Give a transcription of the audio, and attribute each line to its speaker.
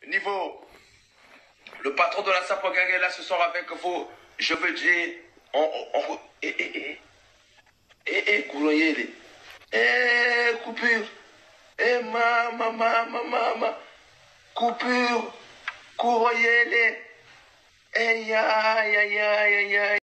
Speaker 1: Niveau, le patron de la Sapogang est là ce soir avec vous. Je veux dire, courrier, coupure, coupure, courrier, aïe, aïe, aïe, aïe, aïe.